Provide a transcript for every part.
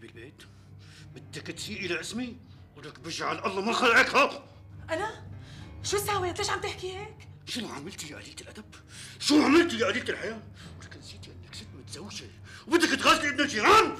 بالبيت؟ بدك تسيئي لاسمي؟ ولك بجعل الله ما خلقك ها؟ أنا؟ شو ساويت؟ ليش عم تحكي هيك؟ شو عملتي يا قليلة الأدب؟ شو عملتي يا قليلة الحياة؟ ولك نسيتي إنك ست متزوجة وبدك تغازلي ابن الجيران؟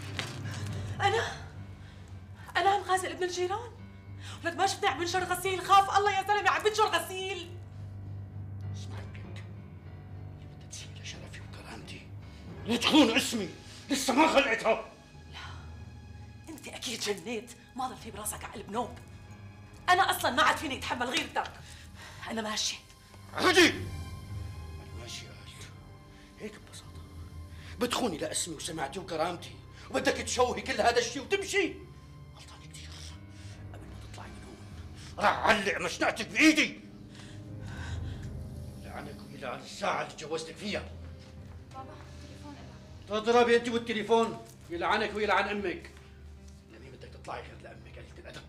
أنا عم غازل ابن الجيران؟ ولك ما شفني عم بنشر غسيل، خاف الله يا زلمة عم بنشر غسيل. اسمعي بنت، اللي بدها تسيء لشرفي وكرامتي لا تخون اسمي، لسه ما خلقتها. انت اكيد جنيت، ما ضل في براسك عقل بنوب. انا اصلا ما عاد فيني اتحمل غيرتك. انا ماشيه. عادي انا ماشي قالت هيك ببساطه بتخوني لاسمي وسمعتي وكرامتي وبدك تشوهي كل هذا الشيء وتمشي. غلطانه كثير. قبل ما تطلعي من هون راح اعلق مشنقتك بايدي. لعنك ويلعن الساعه اللي تجوزتك فيها. بابا التليفون إلك. تضربي انت والتليفون. يلعنك ويلعن امك. لمين بدك تطلعي غير لامك قليلة الادب؟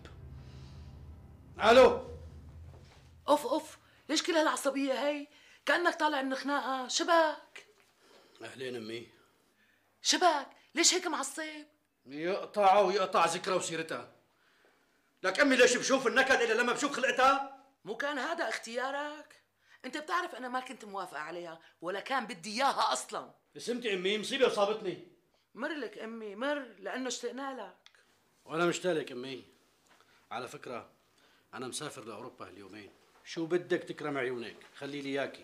الو. اوف ليش كل هالعصبيه هي؟ كانك طالع من خناقه. شبك؟ اهلين امي. شبك؟ ليش هيك معصب؟ يقطع ويقطع ذكرى وسيرتها. لك امي ليش بشوف النكد الا لما بشوف خلقتها؟ مو كان هذا اختيارك؟ انت بتعرف انا ما كنت موافقه عليها ولا كان بدي اياها اصلا. سمتي امي مصيبه اصابتني. مر لك امي مر، لانه اشتقنا لك. وانا مشتاق لك امي. على فكره انا مسافر لاوروبا هاليومين، شو بدك تكرم عيونك، خلي لي اياكي.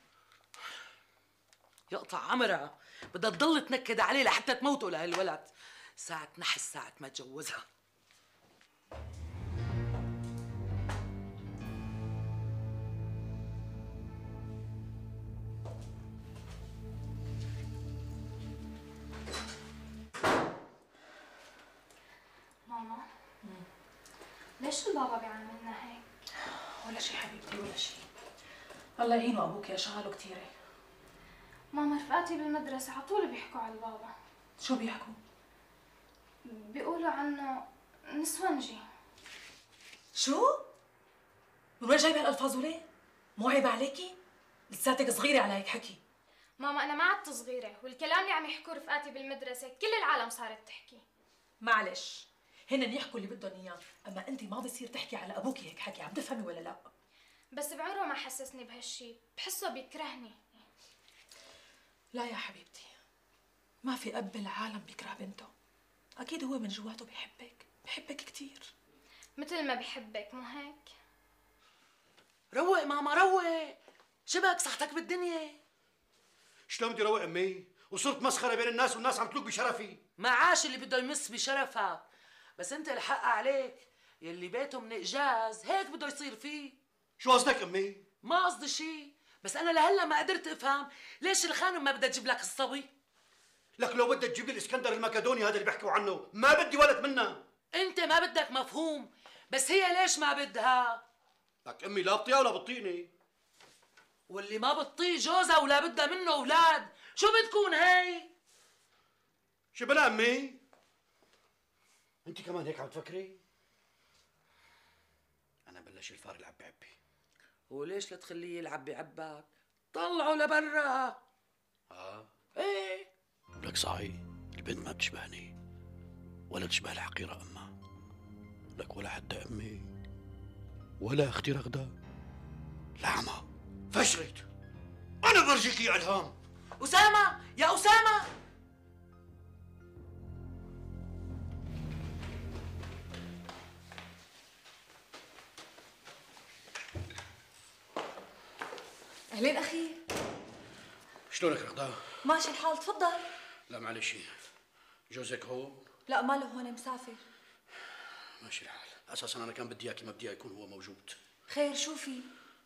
يقطع عمرها، بدها تضل تنكد عليه لحتى تموته لهالولد. ساعة نحس ساعة ما تجوزها. ماما ليش البابا بيعاملنا هيك؟ ولا شيء حبيبتي ولا شيء. الله يعينه ابوك يا شغاله كثيره. ماما رفقاتي بالمدرسة على طول بيحكوا على البابا. شو بيحكوا؟ بيقولوا عنه نسونجي. شو؟ من وين جايبه هالالفاظ وليه؟ مو عيب عليكي؟ لساتك صغيره على هيك حكي. ماما أنا ما عدت صغيرة، والكلام اللي عم يحكوا رفقاتي بالمدرسة كل العالم صارت تحكي. معلش، هن يحكوا اللي بدهم اياه، اما انت ما بصير تحكي على ابوكي هيك حكي، عم تفهمي ولا لا؟ بس بعمره ما حسسني بهالشي، بحسه بيكرهني. لا يا حبيبتي، ما في اب بالعالم بيكره بنته. اكيد هو من جواته بحبك كثير. مثل ما بحبك، مو هيك؟ روق ماما روق، شبك صحتك بالدنيا. شلون بدي روق امي؟ وصرت مسخره بين الناس والناس عم تلوك بشرفي. ما عاش اللي بده يمس بشرفك، بس انت الحق عليك، يلي بيته من اجاز هيك بده يصير فيه. شو قصدك امي؟ ما قصدي شيء، بس انا لهلا ما قدرت افهم ليش الخانم ما بدها تجيب لك الصبي. لك لو بدك تجيب لي الاسكندر المكدوني هذا اللي بيحكوا عنه ما بدي ولد منه. انت ما بدك مفهوم، بس هي ليش ما بدها؟ لك امي لا بطيها ولا بطيني. واللي ما بتطيع جوزها ولا بدها منه اولاد، شو بتكون هي؟ شو بلا امي؟ انت كمان هيك عم تفكري؟ انا بلش الفار يلعب بعبي. وليش لا تخليه يلعب بعبك؟ طلعه لبرا. ايه لك صحيح البنت ما بتشبهني ولا تشبه الحقيرة أمها. لك ولا حتى أمي ولا أختي رغدة. لعمة فشرت. أنا برجيك يا إلهام. أسامة يا أسامة. أهلين أخي. شلونك رغدة؟ ماشي الحال، تفضل. لا معلش، جوزك هون؟ لا ماله هون، مسافر. ماشي الحال. أساسا أنا كان بدي إياكي ما بدي يكون هو موجود. خير شو في؟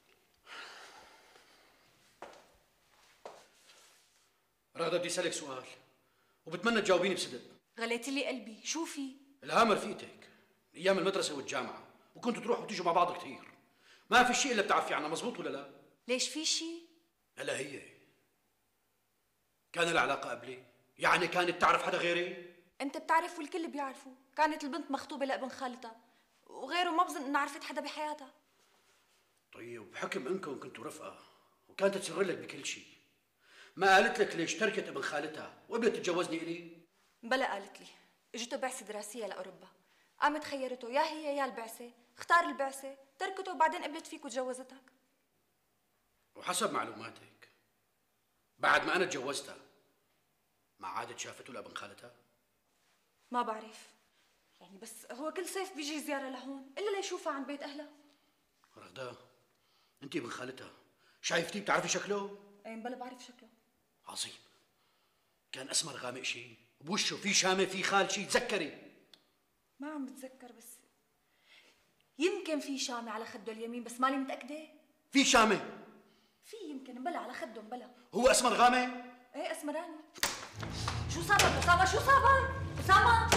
رغدة بدي أسألك سؤال وبتمنى تجاوبيني بصدق. غليتي لي قلبي، شو في؟ إلهام رفيقتك أيام المدرسة والجامعة وكنتوا تروحوا وتيجوا مع بعض كثير. ما في شيء إلا بتعرفي عنها، مزبوط ولا لا؟ ليش في شيء؟ هلا هي كان لها علاقة قبلي؟ يعني كانت تعرف حدا غيري؟ أنت بتعرف والكل بيعرفوا، كانت البنت مخطوبة لابن خالتها، وغيره ما بظن إنها عرفت حدا بحياتها. طيب بحكم إنكم كنتوا رفقة وكانت تسر لك بكل شيء، ما قالت لك ليش تركت ابن خالتها وقبلت تتجوزني إلي؟ بلا قالت لي. اجته بعثة دراسية لأوروبا، قامت خيرته يا هي يا البعثة، اختار البعثة، تركته وبعدين قبلت فيك وتجوزتك. وحسب معلوماتك بعد ما أنا تجوزتها ما عادت شافته لابن خالتها؟ ما بعرف، يعني بس هو كل صيف بيجي زيارة لهون إلا ليشوفها عند بيت أهلها. رغدة، أنت ابن خالتها شايفتيه بتعرفي شكله؟ ايه بلا بعرف شكله. عظيم. كان أسمر غامق شيء بوشه في شامة في خال شيء، تذكري؟ ما عم بتذكر، بس يمكن في شامة على خده اليمين بس ماني متأكدة. في شامة؟ في يمكن بلا على خده بلا. هو أسمر غامق؟ ايه اسمراني. شو صابك أسامة؟ شو صابك؟ أسامة!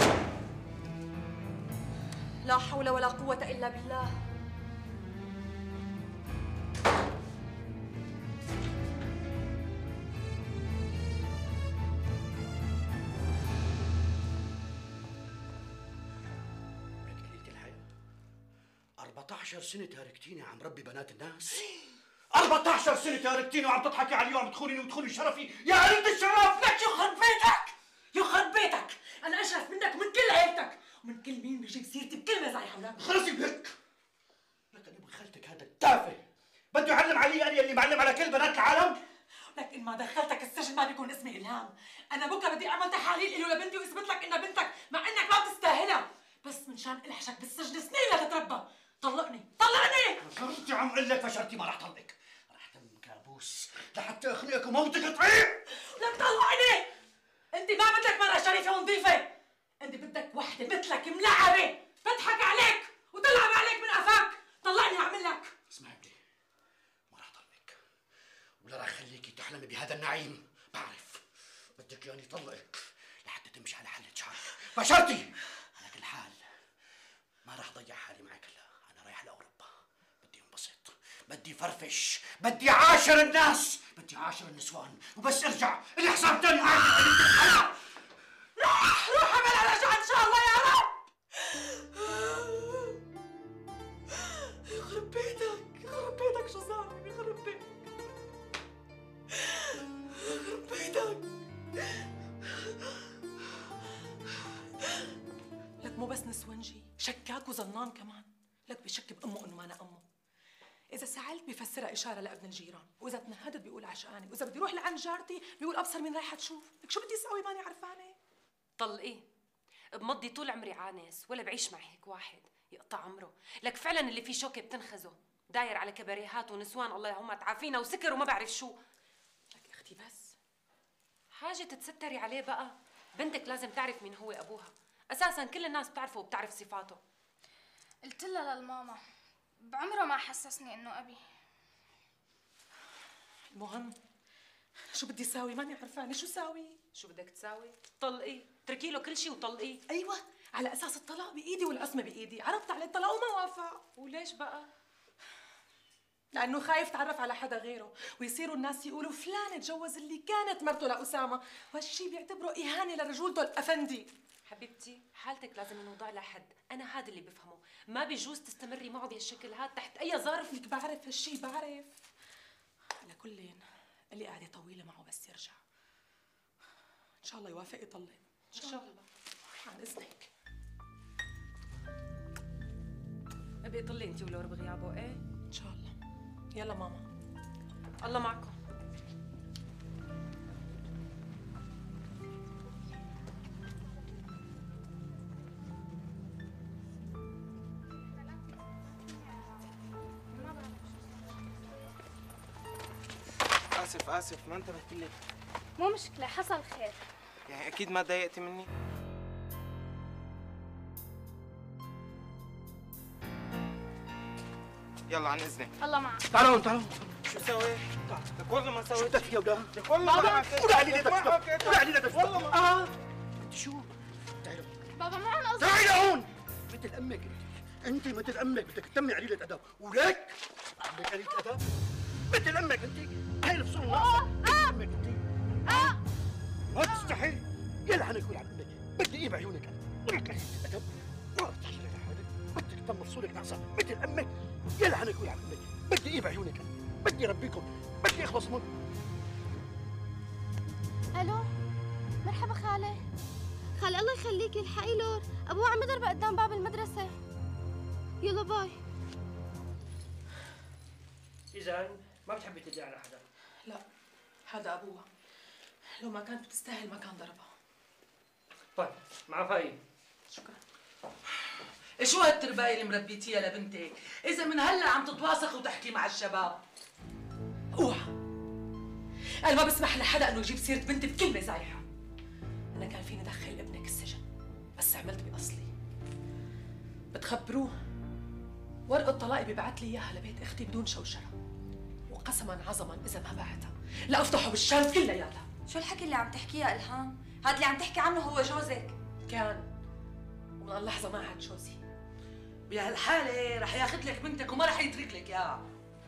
لا حول ولا قوة إلا بالله. لك قليلة الحياة، 14 سنة تاركتيني عم ربي بنات الناس. 14 سنة تاركتيني وعم تضحكي علي وعم تخونيني وتخوني شرفي، يا قليلة الشرف! لك يخرب بيتك! يخرب بيتك! أنا أشرف منك ومن كل عيلتك ومن كل مين بيجيب سيرتي بكلمة زي حولك. خلصي بك! لك ابن خالتك هذا التافه بده يعلم علي أنا اللي معلم على كل بنات العالم. لك إن ما دخلتك السجن ما بيكون اسمي إلهام. أنا بكره بدي أعمل تحاليل إله لبنتي وأثبت لك إنها بنتك مع إنك ما بتستاهلها، بس منشان إلحشك بالسجن سنين لتتربى. طلقني طلقني! فشرتي عم اقول لك فشرتي، ما رح طلقك، رح تم كابوس لحتى اخنقك وموتك تطير. لك طلقني! أنت ما بدك مرة شريفة ونظيفة، أنت بدك وحدة مثلك ملعبة تضحك عليك وتلعب عليك من قفاك. طلقني أعمل لك. اسمعي بدي، ما رح طلقك ولا رح خليكي تحلمي بهذا النعيم، بعرف بدك ياني طلقك لحتى تمشي على حلة شعرك. فشرتي على كل حال ما رح ضيع حالي معك هلا، انا رايح لاوروبا، بدي انبسط، بدي فرفش، بدي عاشر الناس، بدي عاشر النسوان، وبس ارجع الحساب تاني معك. روح اعمل رجعة إن شاء الله يا رب. يخرب بيتك يخرب بيتك شو صار؟ يخرب بيتك يخرب بيتك. لك مو بس نسونجي، شكاك وظنان كمان. لك بشك بأمه إنه ما أنا أمه. إذا سألت بيفسرها إشارة لابن الجيران، وإذا تنهدت بيقول عشقاني، وإذا بدي روح لعند جارتي بيقول أبصر مين رايحة تشوف. لك شو بدي أسوي ماني عرفانة؟ طلقيه. بمضي طول عمري عانس ولا بعيش مع هيك واحد يقطع عمره. لك فعلا اللي فيه شوكه بتنخزه، داير على كباريهات ونسوان الله يهم تعافينا وسكر وما بعرف شو. لك اختي بس حاجه تتستري عليه بقى. بنتك لازم تعرف مين هو ابوها، اساسا كل الناس بتعرفه وبتعرف صفاته. قلت لها للماما بعمره ما حسسني انه ابي. المهم شو بدي اساوي؟ ماني عرفانه شو ساوي. شو بدك تساوي؟ طلقيه، اتركي له كل شيء وطلقيه. ايوه على اساس الطلاق بايدي والعصمه بايدي. عرضت عليه الطلاق وما وافق. وليش بقى؟ لانه خايف يتعرف على حدا غيره ويصيروا الناس يقولوا فلان تجوز اللي كانت مرته لاسامه، وهالشي بيعتبره اهانه لرجولته الافندي. حبيبتي حالتك لازم ينوضع لها حد، انا هذا اللي بفهمه. ما بيجوز تستمري معه بهالشكل هذا تحت اي ظرف. لك بعرف هالشي بعرف. على كل اللي قاعده طويله معه بس يرجع ان شاء الله يوافق يطلق. ان شاء الله. عن اذنك. ابقي طلي انت ولور بغيابه. ايه ان شاء الله. يلا ماما. الله معكم. آسف ما انتبهت لك. مو مشكلة، حصل خير. يعني أكيد ما تضايقتي مني؟ يلا عن إذنك. الله معك. تعالوا شو سويت؟ لك والله ما شو سويت. بدك فيها ولاد؟ لك والله ما عملت. قول علي ليدك قول علي ليدك والله ما. انت شو؟ تعالوا بابا مو أنا قصدي. تعالي لهون. مثل امك انت مثل امك بدك تتمي قليلة ادب، ولك عندك قليلة ادب مثل امك انت. هاي الفصول ناقصة مثل امك انت. ما تستحي يلعنك ولعن امك. بدي ايه بعيونك انا؟ ولك قليلة ادب ما بتحشري لحالك. بدك تتم فصولك ناقصة مثل امك. يلعنك ولعن امك. بدي ايه بعيونك انا؟ بدي ربيكم، بدي اخلص من. الو، مرحبا خالة. خالي الله يخليكي الحقي لور، ابوه عم يضربه قدام باب المدرسة. يلا باي. إذا ما بتحبي تدعي على حدا؟ لا، هذا ابوها، لو ما كانت بتستاهل ما كان ضربها. طيب مع فايد. شكرا. شو هالترباية اللي مربيتيها لبنتك؟ إذا من هلا عم تتواصخ وتحكي مع الشباب. اوعى، انا ما بسمح لحدا انه يجيب سيرة بنتي بكلمة زايحة. انا كان فيني ادخل ابنك السجن، بس عملت باصلي. بتخبروه ورقة طلاقي بيبعت لي اياها لبيت اختي بدون شوشرة، وقسما عظما اذا ما بعتها لا افتحه بالشام كلياتها. شو الحكي اللي عم تحكيه إلهام؟ هاد اللي عم تحكي عنه هو جوزك. كان، ومن اللحظة ما عاد جوزي. بهالحالة رح ياخذ لك بنتك وما رح يترك لك اياها.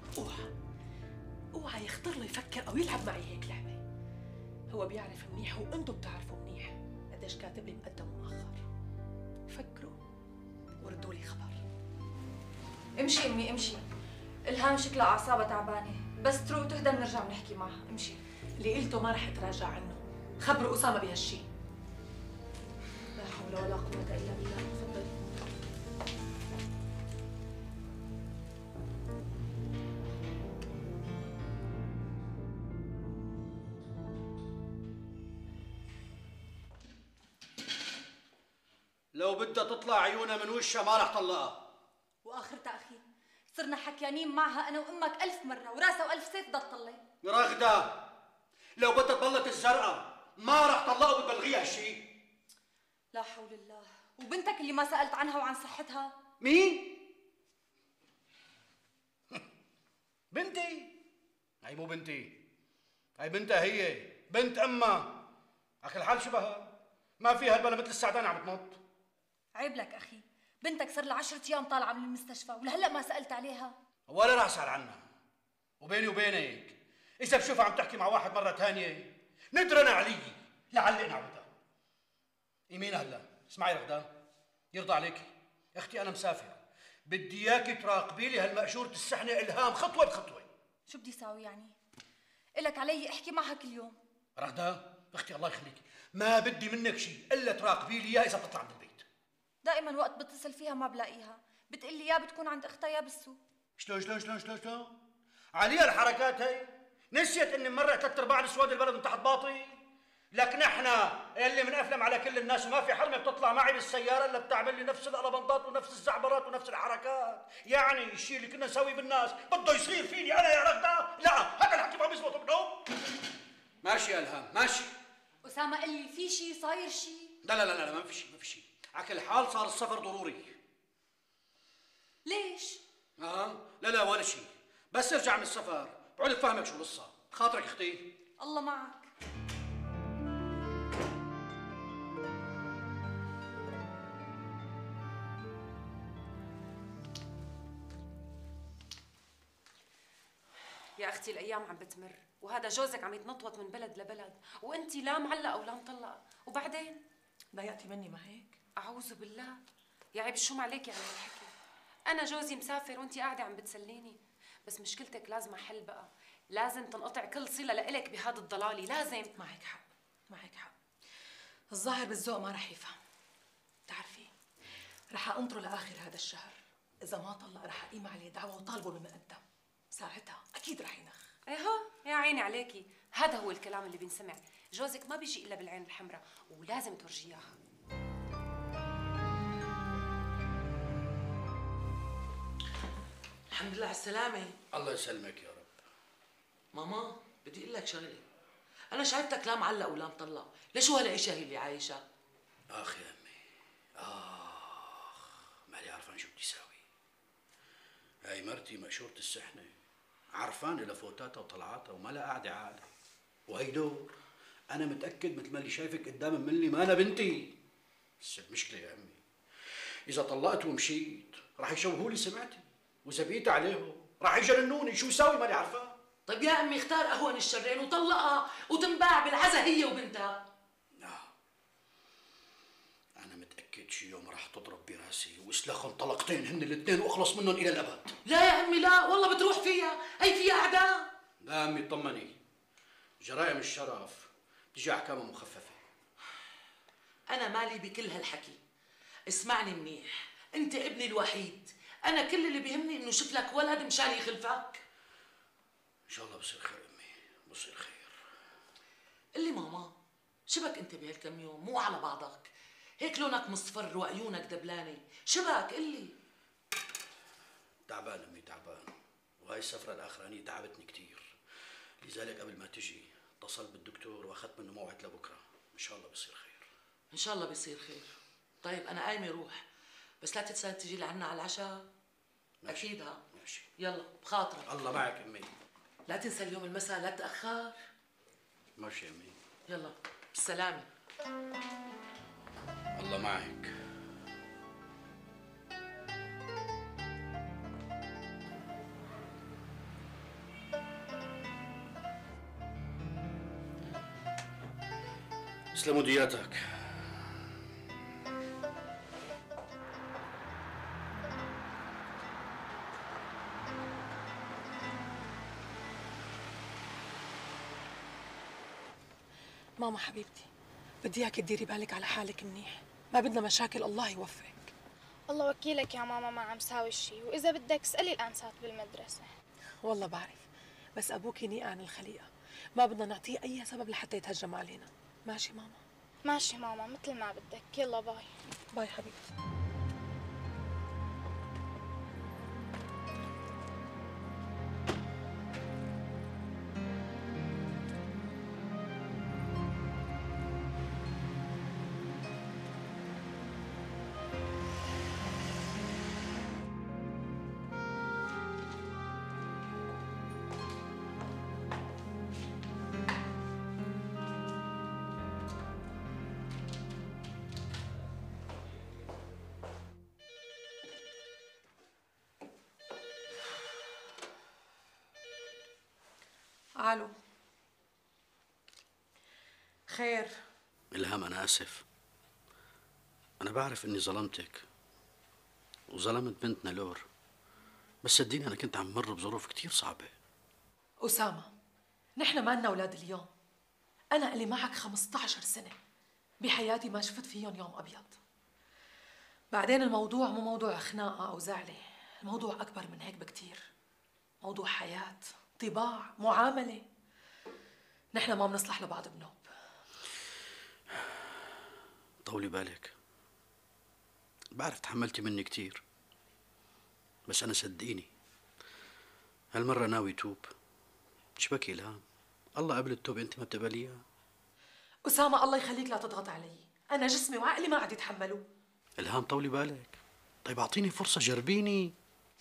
اوعى يخطر له يفكر او يلعب معي هيك لعبة. هو بيعرف منيح وانتم بتعرفوا منيح قديش كاتب لي مقدم ومؤخر. فكروا وردوا لي خبر. امشي امي امشي. إلهام شكلها أعصابها تعبانة، بس تروق تهدى بنرجع بنحكي معها. امشي. اللي قلته ما رح اتراجع عنه. خبروا أسامة بهالشي. لا حول ولا قوة إلا بالله. تفضلي. لو بدها تطلع عيونها من وشها ما رح طلقها. وآخرتها أخي صرنا حكيانين معها أنا وأمك 1000 مرة، وراسها وألف سيف بدها تطلع. رغدة لو بدها تبلط الزرقاء ما رح طلقها وبتبلغيها هالشي. لا حول الله. وبنتك اللي ما سألت عنها وعن صحتها؟ مين؟ بنتي؟ هي مو بنتي، هي بنتها هي، بنت أمها. أخي الحال شبهها، ما فيها البلا مثل السعدانة عم تنط. عيب لك أخي، بنتك صار لها 10 أيام طالعة من المستشفى ولهلا ما سألت عليها. ولا راح أسأل عنها. وبيني وبينك إذا بشوفها عم تحكي مع واحد مرة ثانية ندرن علي لعلق نعودها. يمين هلا، اسمعي رغدة، يرضى عليكي اختي أنا مسافر، بدي إياكي تراقبي لي هالمأشورة السحنة إلهام خطوة بخطوة. شو بدي ساوي يعني؟ إلك علي احكي معها كل يوم. رغدة اختي الله يخليكي، ما بدي منك شيء إلا تراقبي لي إياها إذا بتطلع من البيت. دائما وقت بتصل فيها ما بلاقيها، بتقول لي يا بتكون عند اختها يا بالسوق. شلون؟ عليها الحركات هي؟ نسيت اني مرة 3/4 نسوان البلد من تحت باطي؟ لك نحن اللي منأفلم على كل الناس وما في حرمة بتطلع معي بالسيارة الا بتعمل لي نفس القلبنطات ونفس الزعبرات ونفس الحركات، يعني الشيء اللي كنا نسويه بالناس بده يصير فيني انا يا رغدة؟ لا، هذا الحكي ما بيزبط ابدا. ماشي يا الهام ماشي. أسامة قال لي في شيء صاير شيء؟ لا ما في شيء، على كل حال صار السفر ضروري. ليش؟ لا ولا شيء، بس ارجع من السفر بقعد افهمك شو القصة. خاطرك اختي؟ الله معك. يا اختي الايام عم بتمر وهذا جوزك عم يتنطوط من بلد لبلد وانتي لا معلقه ولا مطلقه، وبعدين ضايقتي مني ما هيك؟ اعوذ بالله، يا عيب شو ما عليكي عن هالحكي. انا جوزي مسافر وانتي قاعده عم بتسليني، بس مشكلتك لازم حل بقى، لازم تنقطع كل صله لإلك بهذا الضلالي، لازم. معك حق، الظاهر بالذوق ما رح يفهم. بتعرفي رح انطره لاخر هذا الشهر، اذا ما طلق رح اقيم عليه دعوه وطالبه بالمقدم، ساعتها اكيد رح ينخ. ايها يا عيني عليكي، هذا هو الكلام اللي بينسمع، جوزك ما بيجي الا بالعين الحمراء ولازم ترجيها. الحمد لله على السلامة. الله يسلمك يا رب. ماما بدي اقول لك شغلة، أنا شايفتك لا معلق ولا مطلق، ليش هالعيشة هي اللي عايشة؟ آخ يا أمي، مالي عرفان شو بدي ساوي. هاي مرتي مأشورة السحنة، عرفان لفوتاتها وطلعاتها وما لا قاعدة عالة، وهي دور أنا متأكد مثل ما اللي شايفك قدام مني ما أنا بنتي. بس المشكلة يا أمي إذا طلقت ومشيت راح يشوهولي سمعتي، وإذا بقيت عليهم راح يجننوني، شو ساوي ماني عرفان. طيب يا أمي اختار أهون الشرين وطلقها وتنباع بالعزا هي وبنتها. أنا متأكد شي يوم راح تضرب براسي واسلخن طلقتين هن الاثنين واخلص منهم إلى الأبد. لا يا أمي لا، والله بتروح فيها، هي فيها أعداء. لا أمي اطمني، جرائم الشرف تجي أحكامها مخففة. انا مالي بكل هالحكي. اسمعني منيح، انت ابني الوحيد، انا كل اللي بيهمني انه شوف لك ولد مشان يخلفك. ان شاء الله بصير خير امي، بصير خير. قل لي ماما، شبك انت بهالكم يوم؟ مو على بعضك هيك، لونك مصفر وعيونك دبلانه، شبك؟ قل لي. تعبان امي، تعبان، وهاي السفره الاخرانيه تعبتني كثير، لذلك قبل ما تجي اتصلت بالدكتور واخذت منه موعد لبكره. ان شاء الله بصير خير. ان شاء الله بيصير خير. طيب انا قايمه روح، بس لا تنسى تجي لعنا على العشاء. ماشي. اكيد ها. ماشي. يلا بخاطرك. الله معك امي. لا تنسى اليوم المساء لا تاخر. ماشي امي. يلا بالسلامه. الله معك. اسلموا دياتك. ماما حبيبتي، بدي اياك تديري بالك على حالك منيح، ما بدنا مشاكل، الله يوفقك. الله وكيلك يا ماما، ما عم ساوي شيء، وإذا بدك اسألي الأنسات بالمدرسة. والله بعرف، بس ابوكي نيق عن الخليقه، ما بدنا نعطيه اي سبب لحتى يتهجم علينا. ماشي ماما؟ ماشي ماما، مثل ما بدك. يلا باي. باي حبيبتي. الو. خير؟ إلهام أنا آسف، أنا بعرف إني ظلمتك وظلمت بنتنا لور، بس صدقيني أنا كنت عم مر بظروف كتير صعبة. أسامة، نحن ما لنا أولاد اليوم، أنا إلي معك 15 سنة، بحياتي ما شفت فيهم يوم أبيض. بعدين الموضوع مو موضوع خناقة أو زعلة، الموضوع أكبر من هيك بكتير، موضوع حياة، طباع، معاملة. نحن ما بنصلح لبعض بنوب. طولي بالك، بعرف تحملتي مني كتير، بس أنا صدقيني هالمرة ناوي توب. شبكي إلهام، الله قبل التوبة أنت ما بتقبليها. أسامة الله يخليك لا تضغط علي، أنا جسمي وعقلي ما عاد يتحملوا. إلهام طولي بالك، طيب أعطيني فرصة، جربيني.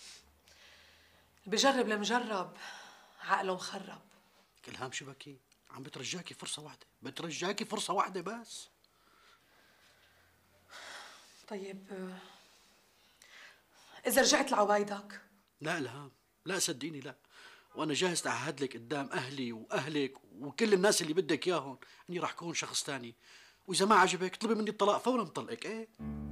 بجرب المجرب عقله مخرب. إلهام شبكي، عم بترجاكي فرصة واحدة، بترجاكي فرصة واحدة بس. طيب إذا رجعت لعوايدك؟ لا إلهام، لا صدقيني لا، وأنا جاهز أعهد لك قدام أهلي وأهلك وكل الناس اللي بدك إياهم إني راح أكون شخص تاني، وإذا ما عجبك اطلبي مني الطلاق فورا بطلقك. إيه؟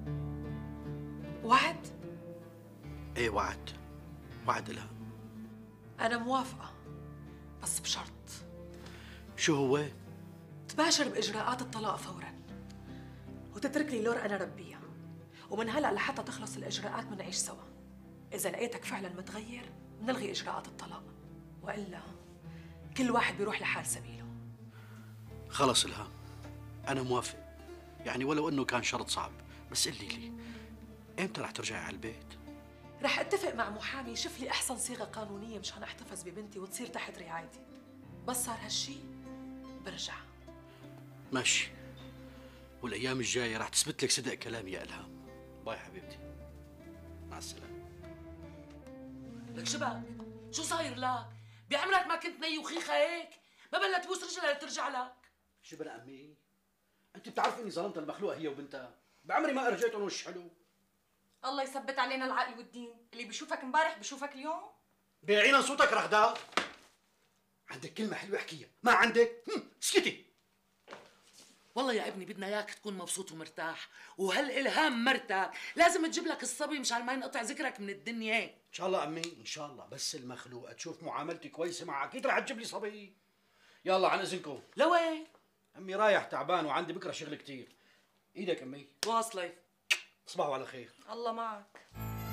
وعد؟ إيه وعد، وعد إلهام. أنا موافقة، بس بشرط. شو هو؟ تباشر بإجراءات الطلاق فورا، وتترك لي لور أنا ربيها، ومن هلأ لحتى تخلص الإجراءات منعيش سوا. إذا لقيتك فعلا متغير نلغي إجراءات الطلاق، وإلا كل واحد بيروح لحال سبيله. خلص إلهام، أنا موافق، يعني ولو إنه كان شرط صعب، بس قلي لي إمتى رح ترجعي على البيت؟ رح اتفق مع محامي يشوف لي أحسن صيغة قانونية مشان أحتفظ ببنتي وتصير تحت رعايتي، بس صار هالشي برجع. ماشي، والأيام الجاية رح تثبت لك صدق كلامي يا إلهام. باي حبيبتي، مع السلامة. لك شبك؟ شو صاير لك؟ بعمرك ما كنت ني وخيخة هيك؟ ما بلا تبوس رجلها لترجع لك؟ شو بلا أمي؟ أنت بتعرفي إني ظلمت المخلوقة هي وبنتها، بعمري ما أرجيتهم وش حلو. الله يثبت علينا العقل والدين، اللي بيشوفك امبارح بيشوفك اليوم. بيعينا صوتك رغدة، عندك كلمة حلوة احكيها، ما عندك؟ اسكتي. والله يا ابني بدنا اياك تكون مبسوط ومرتاح، وهالالهام مرتك لازم تجيب لك الصبي مشان ما ينقطع ذكرك من الدنيا. إن شاء الله أمي، إن شاء الله، بس المخلوقة تشوف معاملتي كويسة معها أكيد رح تجيب لي صبي. يلا عن إذنكم. لوين؟ أمي رايح تعبان وعندي بكرة شغل كتير، ايدك امي. واصلة. صباحو على خير. الله معك.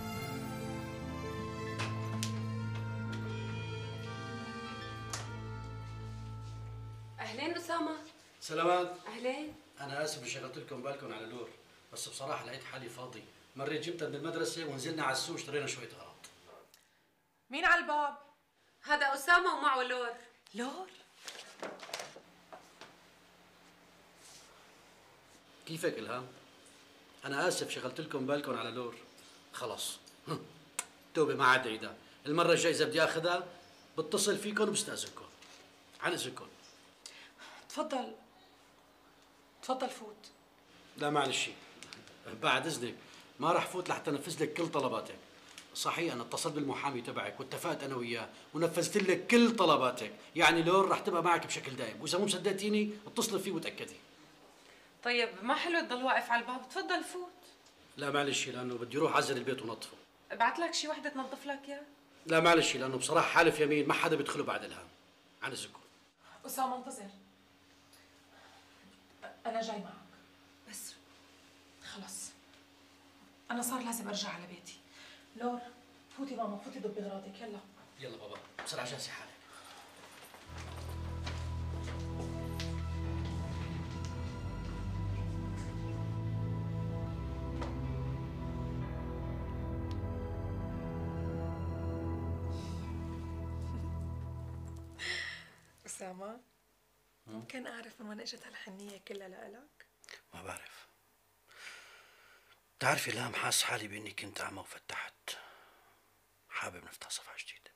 اهلين اسامه. سلامات. اهلين. انا اسف إن شغلت لكم بالكم على لور، بس بصراحه لقيت حالي فاضي، مريت جبتها من المدرسه ونزلنا على السوق اشترينا شويه اغراض. مين على الباب؟ هذا اسامه ومعه لور. لور؟ كيفك الهام؟ انا اسف شغلت لكم بالكم على لور. خلص توبه ما عاد عيدها، المره الجايه اذا بدي اخذها بتصل فيكم وبستاذنكم. عن اذنكم. تفضل تفضل فوت. لا معلش، بعد اذنك ما راح فوت لحتى انفذ لك كل طلباتك. صحيح انا اتصلت بالمحامي تبعك واتفقت انا وياه ونفذت لك كل طلباتك، يعني لور راح تبقى معك بشكل دائم، واذا مو مصدقتيني اتصلي فيه وتاكدي. طيب ما حلو تضل واقف على الباب، تفضل فوت. لا معلش لانه بدي اروح اعزل البيت ونظفه. ابعت لك شي وحده تنظف لك اياه. لا معلش لانه بصراحه حالف يمين ما حدا بيدخله بعد الهام. عن اذنكم. أسامة انتظر، أنا جاي معك. بس خلص أنا صار لازم أرجع على بيتي. لور فوتي ماما، فوتي دبي أغراضك. يلا يلا بابا بسرعه جهزي حالك. أسامة، ممكن أعرف من وين إجت هالحنية كلها لإلك؟ ما بعرف. بتعرفي الهام حاس حالي باني كنت اعمى وفتحت، حابب نفتح صفحه جديده.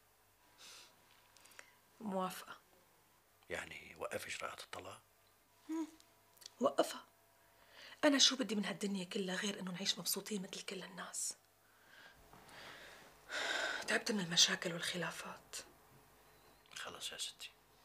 موافقة. يعني وقف اجراءات الطلاق؟ وقفها. أنا شو بدي من هالدنيا كلها غير إنه نعيش مبسوطين مثل كل الناس. تعبت من المشاكل والخلافات. خلص يا ستي،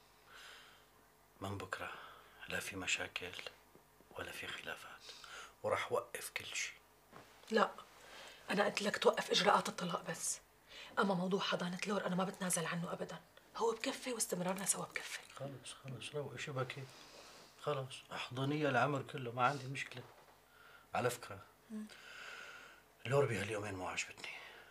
من بكره لا في مشاكل ولا في خلافات، وراح وقف كل شيء. لا، أنا قلت لك توقف إجراءات الطلاق بس. أما موضوع حضانة لور أنا ما بتنازل عنه أبدا، هو بكفي واستمرارنا سوا بكفي. خلص روقي شو بكي، خلص احضنية العمر كله ما عندي مشكلة. على فكرة لور بهاليومين مو عجبتني.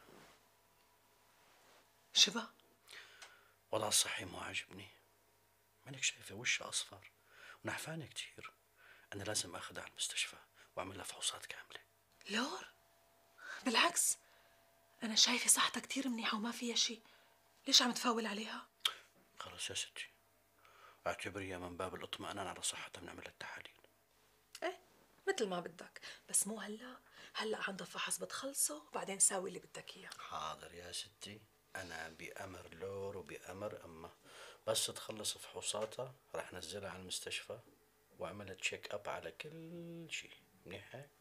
شو بقى؟ وضعها الصحي مو عاجبني، منك شايفة وشها أصفر ونحفانة كتير. أنا لازم أخذها على المستشفى وأعمل لها فحوصات كاملة. لور؟ بالعكس، أنا شايفة صحتها كتير منيحة وما فيها شيء، ليش عم تفاول عليها؟ خلص يا ستي اعتبريها من باب الاطمئنان على صحتها بنعمل لها التحاليل. إيه مثل ما بدك، بس مو هلا عندها فحص بتخلصه وبعدين ساوي اللي بدك إياه. حاضر يا ستي، أنا بأمر لور وبأمر أمه، بس تخلص فحوصاتها رح نزلها على المستشفى وأعمل تشيك أب على كل شيء. منيح هيك؟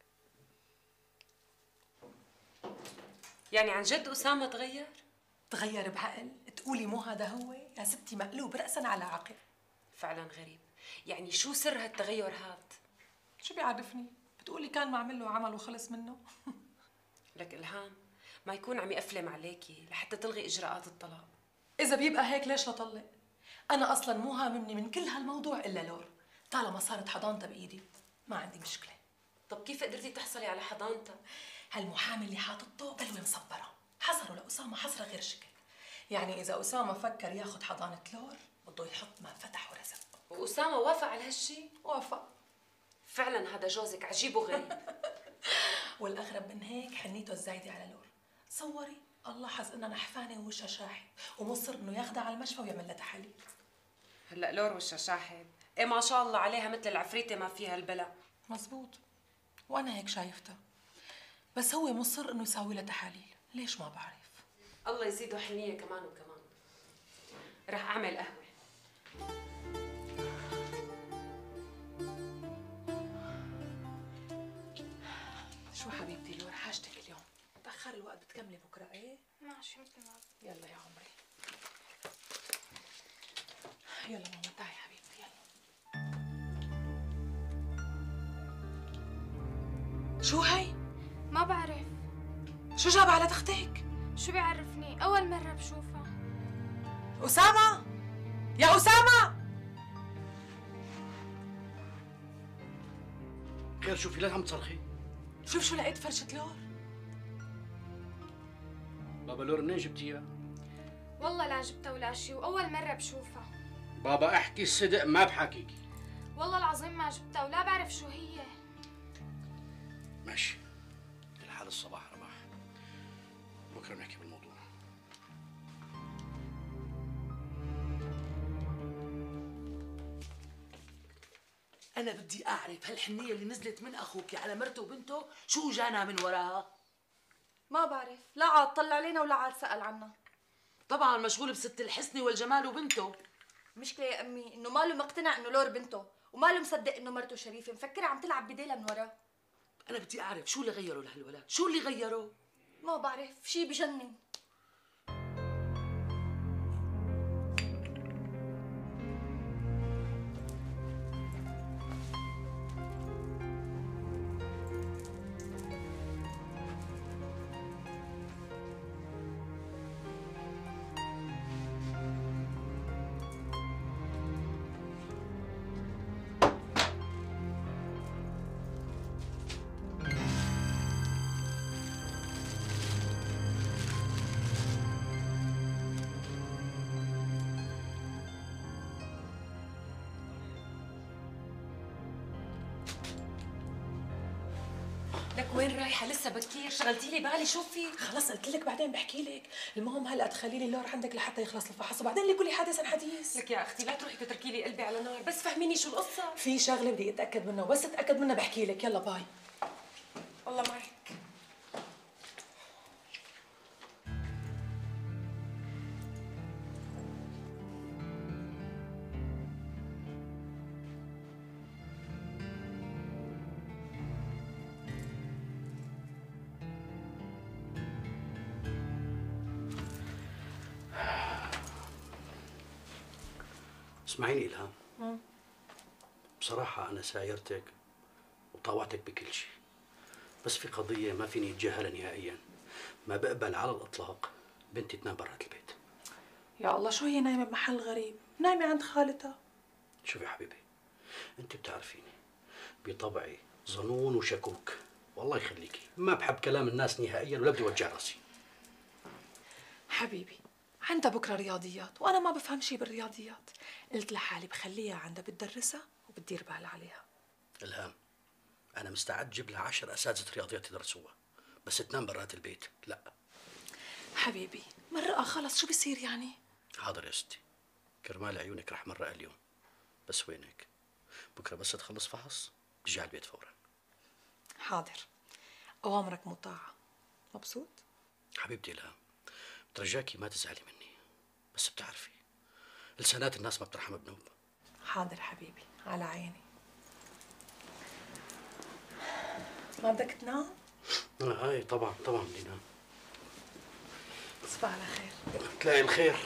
يعني عن جد اسامه تغير؟ تغير بعقل؟ تقولي مو هذا هو؟ يا ستي مقلوب رأسا على عقل. فعلا غريب، يعني شو سر هالتغير هاد؟ شو بيعرفني؟ بتقولي كان معمل له عمل وخلص منه؟ لك الهام ما يكون عم يقفلم عليكي لحتى تلغي اجراءات الطلاق. إذا بيبقى هيك ليش لطلق؟ أنا أصلاً مو هاممني من كل هالموضوع إلا لور، طالما صارت حضانتها بإيدي ما عندي مشكلة. طب كيف قدرتي تحصلي على حضانتها؟ هالمحامي اللي حاططه بلوي مصبرة، حصره لأسامة حصرة غير شكل. يعني إذا أسامة فكر ياخد حضانة لور بده يحط ما فتح ورزق. وأسامة وافق على هالشي؟ وافق. فعلا هذا جوزك عجيب وغريب. والأغرب من هيك حنيته الزايدة على لور. تصوري الله حظ إنها نحفانة ووشها شاحب ومصر إنه ياخدها على المشفى ويعمل لها تحاليل. هلا لور وشها شاحب، ايه ما شاء الله عليها مثل العفريتة ما فيها البلا. مزبوط، وأنا هيك شايفتها، بس هو مصر إنه يساوي لها تحاليل، ليش ما بعرف. الله يزيده حنية كمان وكمان. رح أعمل قهوة. شو حبيبتي لور حاجتك اليوم؟ تأخر الوقت بتكملي بكرة إيه؟ ماشي مثل ما بدك. يلا يا عمري. يلا ماما تعي حبيبتي يلا. شو هي؟ ما بعرف. شو جاب على تختك؟ شو بيعرفني؟ أول مرة بشوفها. أسامة! يا أسامة! خير شوفي لا عم تصرخي. شوف شو لقيت فرشة لور. بابا لور منين جبتيها؟ والله لا جبتها ولا شيء، وأول مرة بشوفها. بابا احكي الصدق ما بحكيكي. والله العظيم ما جبتها ولا بعرف شو هي. ماشي، الحال الصباح رباح، بكره بنحكي بالموضوع. أنا بدي أعرف هالحنية اللي نزلت من أخوك على مرته وبنته شو جانا من وراها؟ ما بعرف، لا عاد طلع علينا ولا عاد سأل عنا. طبعا مشغول بست الحسن والجمال وبنته. المشكلة يا أمي إنه ماله مقتنع إنه لور بنته، وماله مصدق إنه مرته شريفة، مفكرة عم تلعب بديلها من وراه. أنا بدي أعرف شو اللي غيره لهالولد، شو اللي غيره؟ ما بعرف، شي بجنن. لك وين رايحة؟ لسه بكير، شغلتي لي بالي. شو في؟ خلص قلت لك بعدين بحكي لك. المهم هلا تخلي لي لور عندك لحتى يخلص الفحص، وبعدين لكل حادث حديث. لك يا اختي لا تروحي تتركي لي قلبي على نار، بس فهميني شو القصة. في شغله بدي اتاكد منها، وبس اتاكد منها بحكي لك. يلا باي. والله معك. اسمعيني إلهام، بصراحة أنا سايرتك وطاوعتك بكل شيء، بس في قضية ما فيني أتجاهلها نهائيا. ما بقبل على الإطلاق بنتي تنام برات البيت. يا الله، شو هي نايمه بمحل غريب؟ نايمه عند خالتها. شوفي حبيبي، أنت بتعرفيني بطبعي ظنون وشكوك، والله يخليكي ما بحب كلام الناس نهائيا ولا بدي وجع راسي. حبيبي عندها بكره رياضيات وانا ما بفهم شيء بالرياضيات. قلت لحالي بخليها عندها بتدرسها وبتدير بال عليها. إلهام، أنا مستعد جيب لها 10 أساتذة رياضيات يدرسوها، بس تنام برات البيت لا. حبيبي مرقة خلص، شو بصير يعني؟ حاضر يا ستي، كرمال عيونك رح مرق اليوم، بس وينك؟ بكره بس تخلص فحص تجي على البيت فورا. حاضر، أوامرك مطاعة. مبسوط؟ حبيبتي إلهام، بترجاكي ما تزعلي مني، بس بتعرفي لسانات الناس ما بترحم بنوب. حاضر حبيبي، على عيني. ما بدك تنام؟ هاي طبعا بدي انام. تصبح على خير. تلاقي الخير.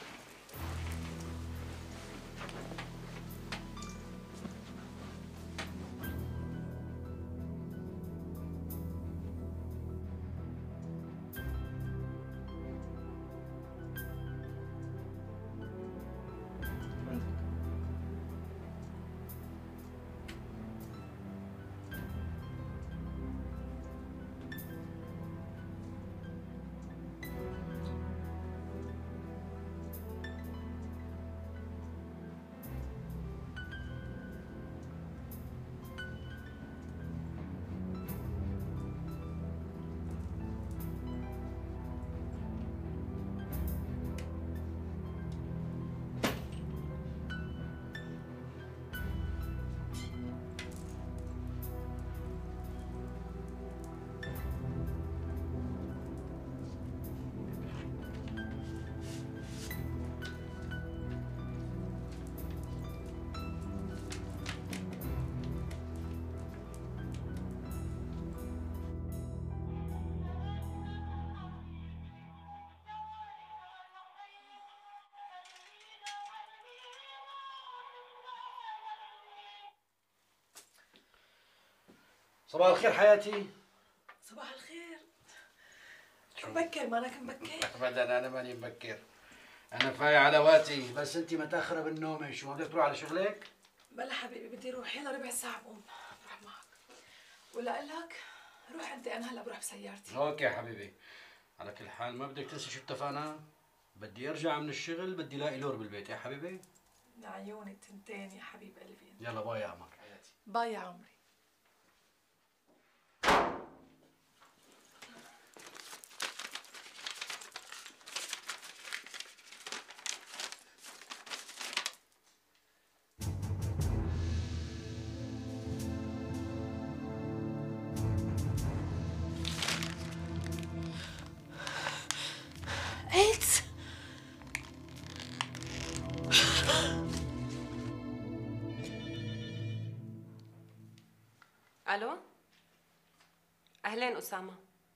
صباح الخير حياتي. صباح الخير. مبكر، مالك مبكر؟ ابدا انا ماني مبكر، انا فايق على وقتي، بس انت متاخره بالنوم. شو ما بدك تروح على شغلك؟ بلا حبيبي بدي اروح، يلا ربع ساعة بقوم بروح معك. ولا اقول لك روح انت، انا هلا بروح بسيارتي. اوكي يا حبيبي، على كل حال ما بدك تنسي شو اتفقنا؟ بدي ارجع من الشغل بدي الاقي لور بالبيت يا حبيبي. عيوني التنتين يا حبيب قلبي. يلا باي يا قمر حياتي. باي يا عمري. ايدز. الو، اهلين اسامه.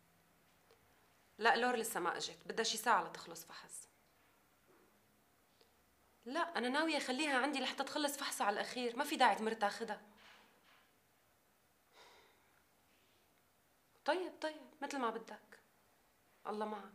لا لور لسه ما اجت، بدها شي ساعه لتخلص فحص. لا انا ناويه اخليها عندي لحتى تخلص فحصها على الاخير، ما في داعي تمر تاخدها. طيب مثل ما بدك، الله معك.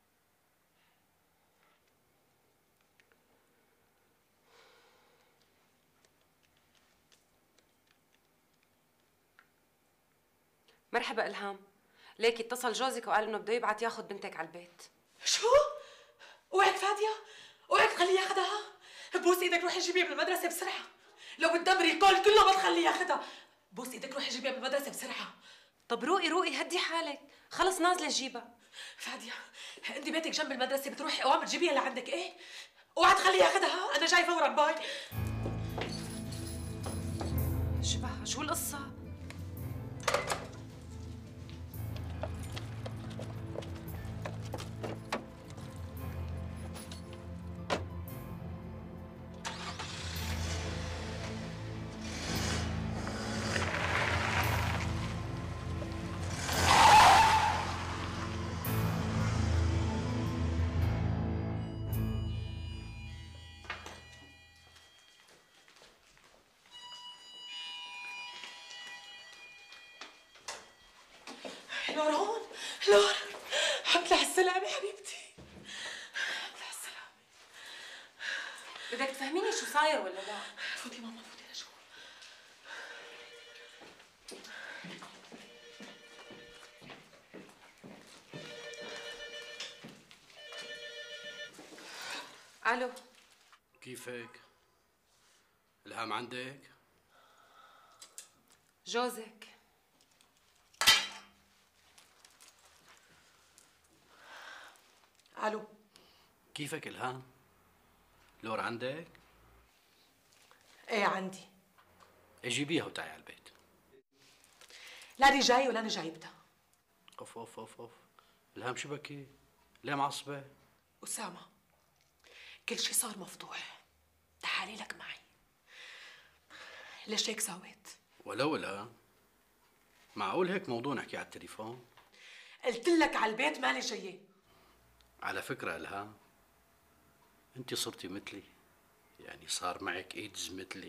مرحبا إلهام، ليكي اتصل جوزك وقال انه بده يبعت ياخذ بنتك على البيت. شو؟ اوعك فاديه، اوعك تخليه ياخدها. بوس ايدك روحي جيبيها من المدرسه بسرعه. لو بتدمري الكل كله ما تخليه ياخدها. بوس ايدك روحي جيبيها من المدرسه بسرعه. طب روقي هدي حالك، خلص نازله جيبها. فاديه انت بيتك جنب المدرسه، بتروحي اوام تجيبيها لعندك. ايه اوعى تخليه ياخدها، انا جاي فورا. باي. شبه شو القصه؟ لور هون، لور الحمد لله على السلامة حبيبتي. الحمد لله على السلامة. بدك تفهميني شو صاير ولا لا؟ فوتي ماما فوتي لجوا. الو، كيفك؟ الهام عندك؟ جوزك. الو، كيفك الهام؟ لور عندك؟ ايه عندي. جيبيها وتعي على البيت. لاني جاي ولا انا جايبتها. اوف الهام شو بكي؟ ليه معصبة؟ أسامة كل شي صار مفضوح، تعالي لك معي. ليش هيك سويت؟ ولو لا معقول هيك موضوع نحكي على التليفون؟ قلت لك على البيت ماني جايه. على فكرة الهام انت صرتي مثلي، يعني صار معك ايدز مثلي.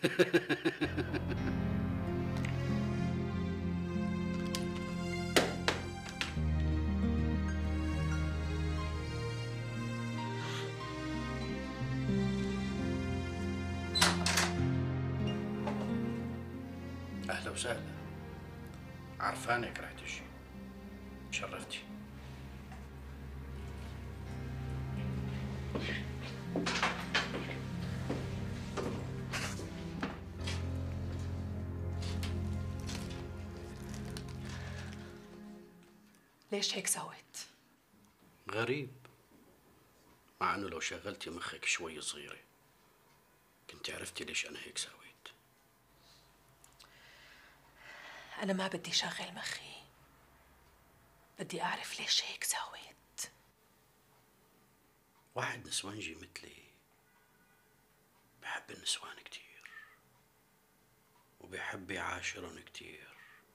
اهلا وسهلا، عرفانك رح تجي، تشرفتي. ليش هيك سويت؟ غريب، مع انه لو شغلتي مخك شوي صغيرة كنت عرفتي ليش انا هيك سويت. أنا ما بدي شغل مخي، بدي أعرف ليش هيك سويت. واحد نسوانجي مثلي بحب النسوان كتير وبحب يعاشرهم كتير،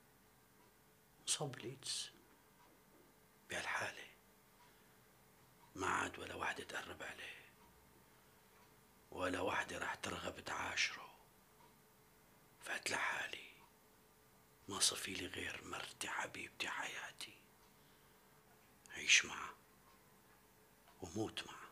صب ليدز بهالحالة ما عاد ولا وحدة تقرب عليه ولا وحدة رح ترغب تعاشره. فقلت لحالي ما صفي لي غير مرتي حبيبتي حياتي، عيش معها وموت معها.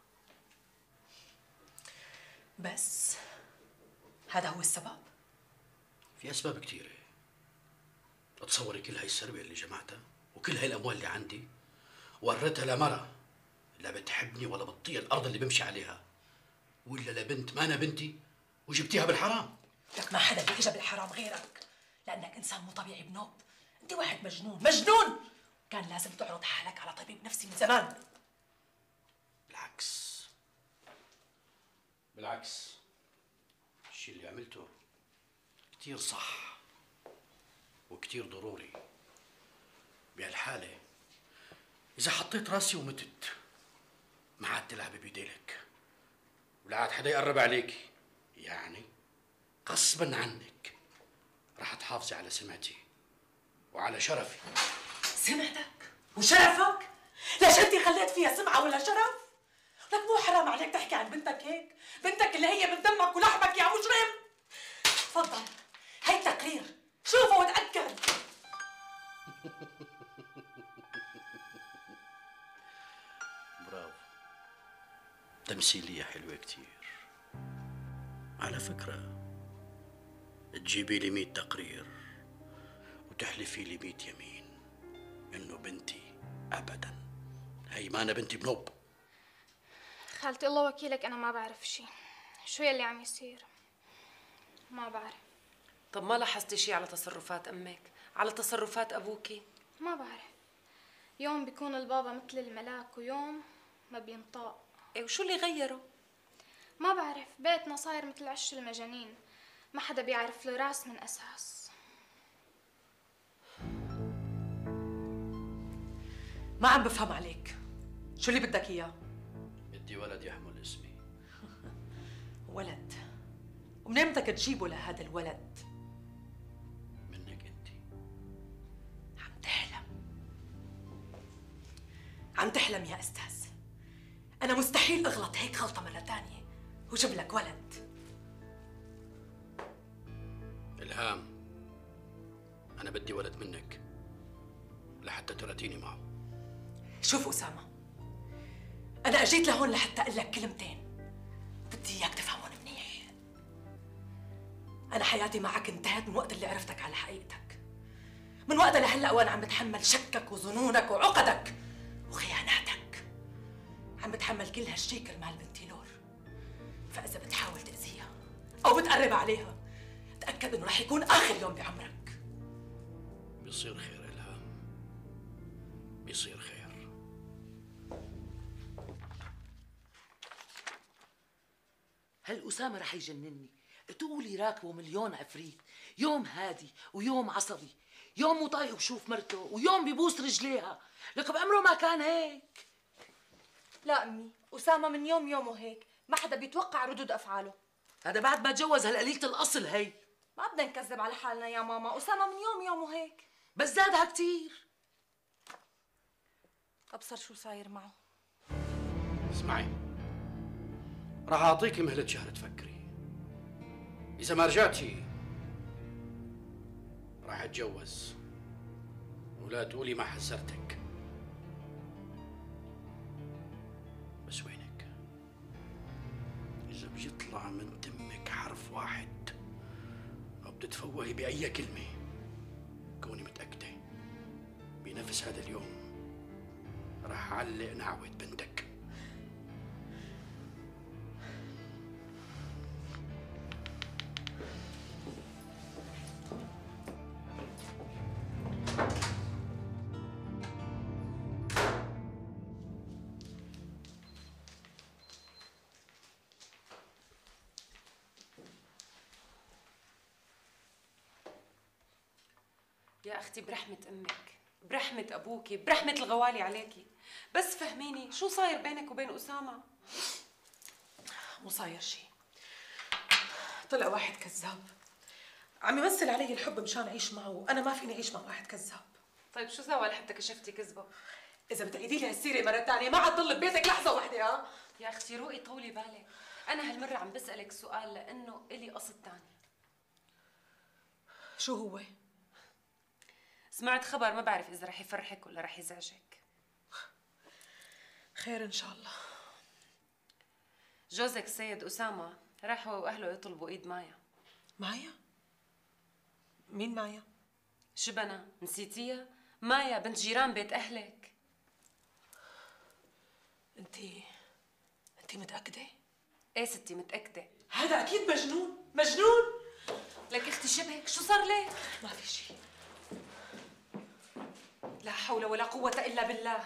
بس هذا هو السبب؟ في أسباب كتيرة، تصوري كل هاي السربة اللي جمعتها وكل هاي الأموال اللي عندي وريتها لمرة لا بتحبني ولا بتطيع الأرض اللي بمشي عليها، ولا لبنت ما أنا بنتي وجبتيها بالحرام. لك ما حدا بيجي بالحرام غيرك، لأنك إنسان مو طبيعي بنوب. أنت واحد مجنون مجنون، كان لازم تعرض حالك على طبيب نفسي من زمان. بالعكس الشيء اللي عملته كتير صح وكتير ضروري. بهالحالة إذا حطيت راسي ومتت ما عاد تلعبي بيديلك ولا عاد حدا يقرب عليكي، يعني غصبا عنك رح تحافظي على سمعتي وعلى شرفي. سمعتك وشرفك؟ ليش أنت خليت فيها سمعة ولا شرف؟ لك مو حرام عليك تحكي عن بنتك هيك؟ بنتك اللي هي من دمك ولحمك يا مجرم. تفضل هي التقرير، شوفه وتأكد. برافو، تمثيلية حلوة كتير. على فكرة تجيبي لي 100 تقرير وتحلفي لي 100 يمين إنه بنتي أبدا هي ما أنا بنتي بنوب. خالتي الله وكيلك أنا ما بعرف شي، شو يلي عم يصير ما بعرف. طب ما لاحظتي شي على تصرفات أمك؟ على تصرفات أبوكي؟ ما بعرف، يوم بيكون البابا مثل الملاك ويوم ما بينطاق. إيه وشو اللي غيره؟ ما بعرف، بيتنا صاير مثل عش المجانين، ما حدا بيعرف له راس من أساس. ما عم بفهم عليك، شو اللي بدك إياه؟ بدي ولد يحمل اسمي. ولد؟ ومنين بدك تجيبه لهذا الولد؟ منك انت. عم تحلم، عم تحلم يا أستاذ. أنا مستحيل أغلط هيك غلطة مرة تانية وجيب لك ولد. إلهام، أنا بدي ولد منك لحتى تراتيني معه. شوف أسامة، أنا أجيت لهون لحتى أقول لك كلمتين بدي إياك تفهمون منيح. أنا حياتي معك انتهت من وقت اللي عرفتك على حقيقتك، من وقتها لهلا وأنا عم بتحمل شكك وظنونك وعقدك وخياناتك، عم بتحمل كل هالشي كرمال بنتي لور. فإذا بتحاول تأذيها أو بتقرب عليها تأكد إنه رح يكون آخر يوم بعمرك. بيصير خير إلهام، بيصير خير. هالأسامة رح يجنني، تقولي راكبه مليون عفريت، يوم هادي ويوم عصبي، يوم مو طايق بشوف مرته ويوم بيبوس رجليها، لك بعمره ما كان هيك. لا أمي، أسامة من يومه هيك، ما حدا بيتوقع ردود أفعاله. هذا بعد ما تجوز هالقليلة الأصل هي. ما بدنا نكذب على حالنا يا ماما، أسامة من يومه هيك. بس زادها كتير. أبصر شو صاير معه. اسمعي، راح أعطيك مهلة شهر تفكري. إذا ما رجعتي راح أتجوز، ولا تقولي ما حذرتك. بس وينك؟ إذا بيطلع من تمك حرف واحد أو بتتفوهي بأي كلمة كوني متأكدة بنفس هذا اليوم راح أعلق نعوة بنتك. يا أختي برحمة أمك، برحمة أبوكي، برحمة الغوالي عليكي، بس فهميني شو صاير بينك وبين أسامة؟ مو صاير شي، طلع واحد كذاب عم يمثل علي الحب مشان أعيش معه، وأنا ما فيني أعيش مع واحد كذاب. طيب شو سوى لحتى كشفتي كذبه؟ إذا بتعيدي لي هالسيرة مرة ثانية ما عاد ضل ببيتك لحظة واحدة. ها يا أختي روقي طولي بالك، أنا هالمرة عم بسألك سؤال لأنه إلي قصد تاني. شو هو؟ سمعت خبر ما بعرف إذا رح يفرحك ولا رح يزعجك. خير إن شاء الله. جوزك السيد أسامة راح هو وأهله يطلبوا إيد مايا. مايا؟ مين مايا؟ شو بنا؟ نسيتيها؟ مايا بنت جيران بيت أهلك. انت متأكدة؟ ايه ستي متأكدة. هذا أكيد مجنون، مجنون. لك اختي شبهك، شو صار لك؟ ما في شيء. لا حول ولا قوة إلا بالله.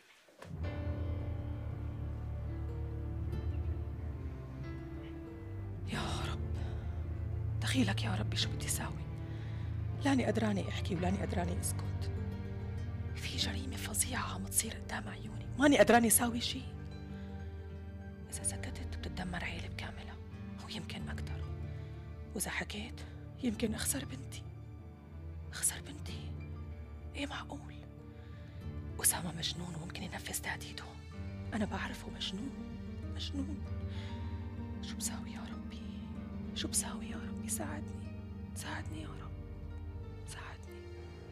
يا رب، دخيلك يا ربي شو بدي ساوي؟ لاني قدراني احكي ولاني قدراني اسكت. في جريمة فظيعة عم تصير قدام عيوني، ماني قدراني ساوي شيء. إذا سكتت بتتدمر عيلة بكاملها ويمكن أكثر، وإذا حكيت يمكن أخسر بنتي. أخسر بنتي؟ إيه معقول؟ أسامة مجنون وممكن ينفذ تهديده. أنا بعرفه مجنون، مجنون. شو بساوي يا ربي؟ شو بساوي يا ربي؟ ساعدني، ساعدني يا رب، ساعدني.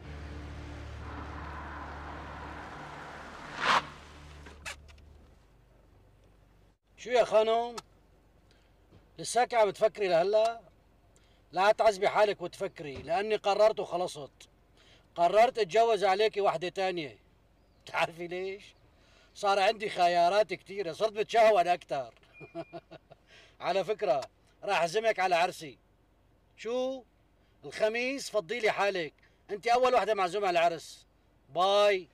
شو يا خانم؟ لساك عم تفكري لهلا؟ لا تعذبي حالك وتفكري، لأني قررت وخلصت. قررت اتجوز عليكي وحدة تانية. بتعرفي ليش؟ صار عندي خيارات كتيرة، صرت بتشهون أكتر. على فكرة راح أعزمك على عرسي. شو؟ الخميس فضيلي حالك، أنت أول وحدة معزومة على العرس. باي.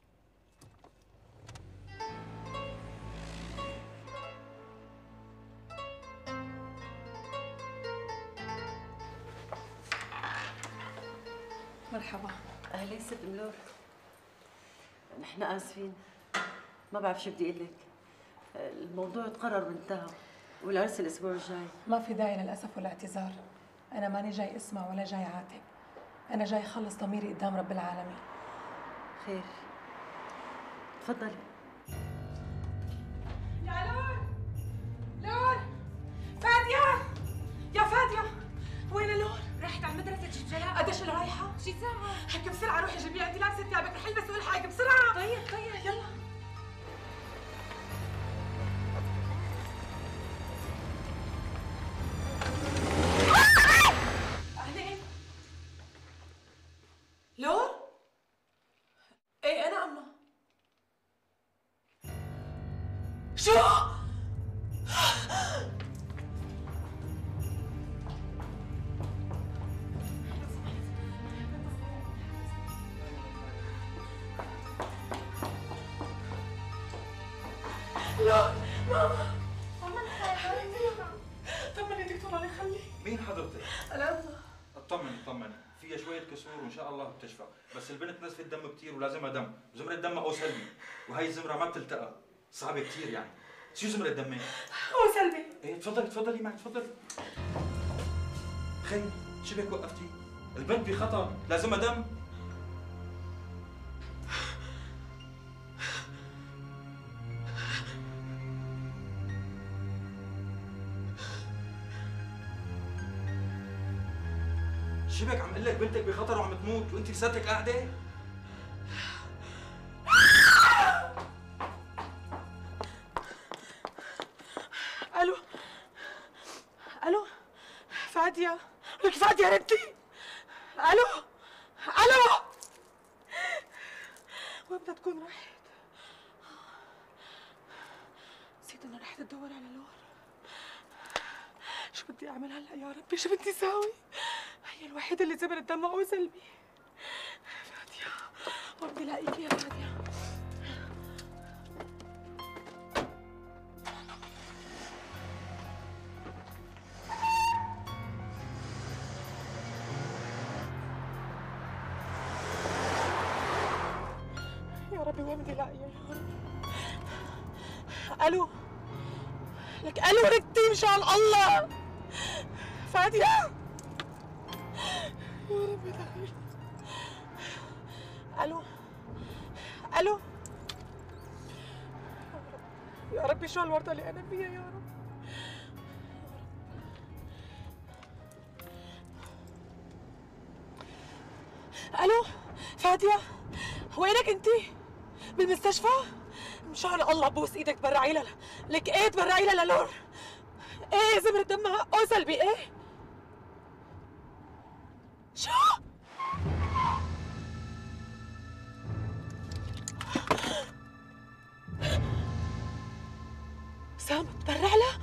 مرحبا. أهلين ست ملور. نحن آسفين، ما بعرف شو بدي أقول لك. الموضوع تقرر وانتهى، والعرس الأسبوع الجاي. ما في داعي للأسف والاعتذار. أنا ماني جاي أسمع ولا جاي عاتب. أنا جاي أخلص ضميري قدام رب العالمين. خير، تفضلي. يا لور، لور، فادية، يا فادية، وين لور؟ رحت على مدرسة جلال. قديش اللي رايحة؟ شي ساعة. هيك بسرعة روحي جيبيها، أنت لابسة ثيابك، رح البس والحقك بسرعة. طيب يلا. أهلين. لور؟ إيه أنا أمه. شو؟ لا ماما. طمني دكتور الله يخليك. مين حضرتك؟ أنا أمه. اطمني فيها شوية كسور وإن شاء الله بتشفى، بس البنت نزفت دم كثير ولازمها دم، وزمرة دمها أو سلبي، وهي الزمرة ما بتلتقى، صعبة كثير يعني. شو زمرة دمك؟ هو سلبي. ايه تفضلي معي تفضلي. خي شو بك وقفتي؟ البنت بخطر، لازمها دم. شبك عم اقول لك بنتك بخطر وعم تموت وانت لساتك قاعده؟ الو الو فادية، لك فادية ربتي. الو وين بدها تكون راحت؟ نسيت انها رحت تدور على لور. شو بدي اعمل هلا يا ربي؟ شو بدي ساوي؟ هي الوحيدة اللي زمرت دمها او سلبي. فادية ما بدي لاقيك يا فادية. يا ربي وين بدي لاقيها يا رب؟ الو لك الو ردي مشان الله. فادية يا ربي دخيل. الو يا ربي شو هالورطة اللي انا فيها يا رب. الو فادية وينك انتي؟ بالمستشفى؟ مشان الله بوس ايدك تبرعي لها. لك ايه تبرعي لها للور؟ ايه زمرة دمها او سلبي ايه؟ شو؟ سام تبرع لها؟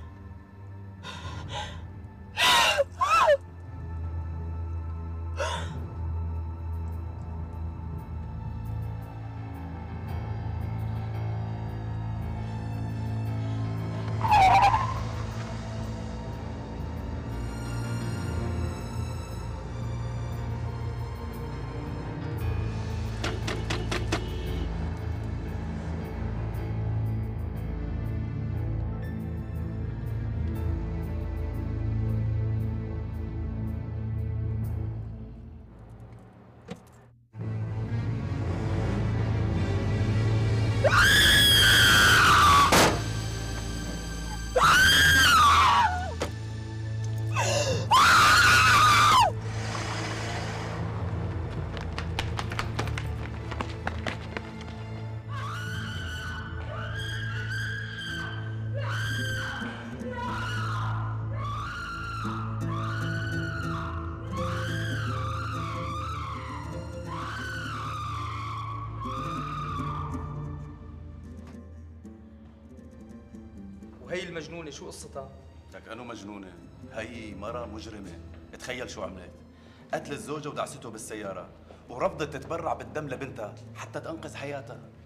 وهي المجنونه شو قصتها؟ لك انو مجنونه؟ هي مرة مجرمة، تخيل شو عملت؟ قتلت زوجها ودعسته بالسيارة ورفضت تتبرع بالدم لبنتها حتى تنقذ حياتها.